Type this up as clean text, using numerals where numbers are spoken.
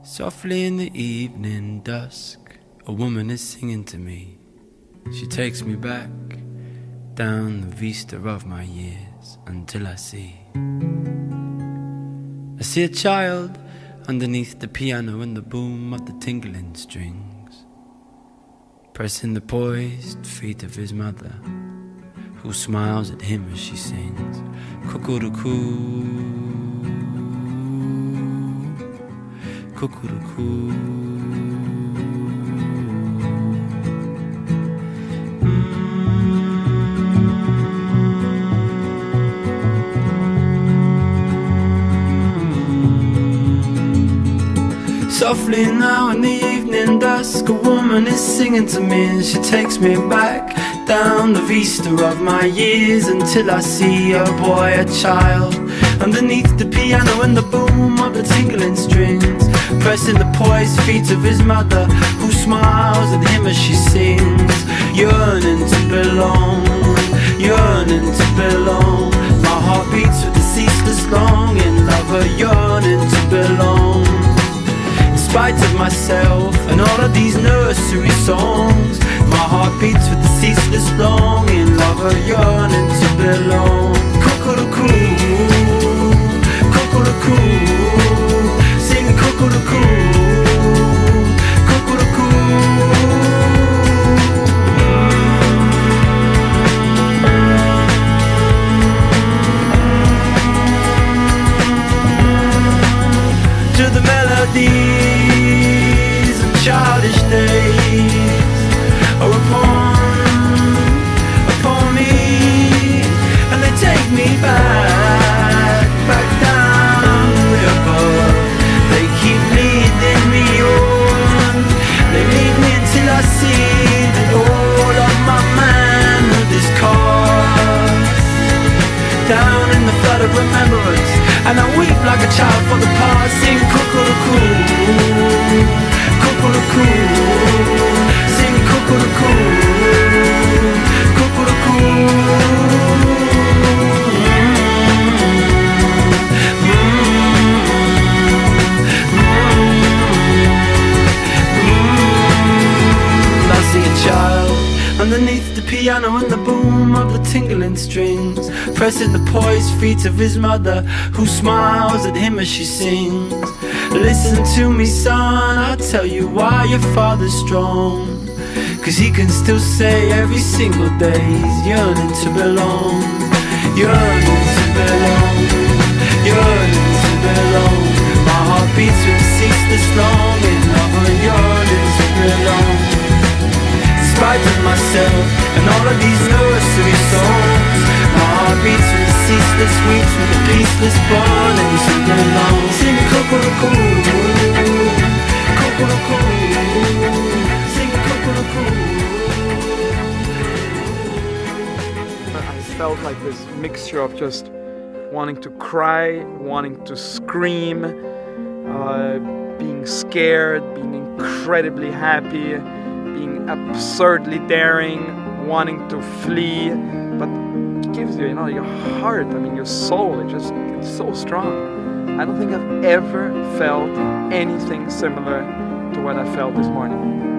Softly in the evening dusk, a woman is singing to me. She takes me back down the vista of my years until I see a child underneath the piano and the boom of the tingling strings, pressing the poised feet of his mother, who smiles at him as she sings cuckoo-cuckoo, cuckoo-cuckoo. Softly now in the evening dusk, a woman is singing to me, and she takes me back down the vista of my years until I see a boy, a child, underneath the piano and the boom of the tingling strings, pressing the poised feet of his mother, who smiles at him as she sings, yearning to belong, yearning to belong. My heart beats with the ceaseless longing of her yearning to belong. In spite of myself and all of these nursery songs, my heart beats with the ceaseless longing of her yearning to belong. Cuckoo-cuckoo, cuckoo-cuckoo, sing cuckoo-cuckoo, cuckoo-cuckoo. To the melody childish days are upon me, and they take me back down the river. They keep leading me on, they lead me until I see that all of my manhood is cast down in the flood of remembrance, and I weep like a child for the past. Sing cuckoo-cuckoo, cuckoo-cuckoo, sing cuckoo-cuckoo, cuckoo-cuckoo. I see a child underneath the piano and the boom of the tingling strings, pressing the poised feet of his mother, who smiles at him as she sings. Listen to me, son, I'll tell you why your father's strong, 'cause he can still say every single day he's yearning to belong, yearning to belong, yearning to belong. My heart beats with ceaseless longing of a yearning to belong. In spite of myself and all of these nursery songs, my heart beats with the ceaseless weeps, with the peaceless burning to belong. Sing cuckoo-cuckoo, cuckoo-cuckoo, sing cuckoo-cuckoo. I felt like this mixture of just wanting to cry, wanting to scream, being scared, being incredibly happy, being absurdly daring, wanting to flee, but it gives you, your heart, your soul, it's so strong. I don't think I've ever felt anything similar to what I felt this morning.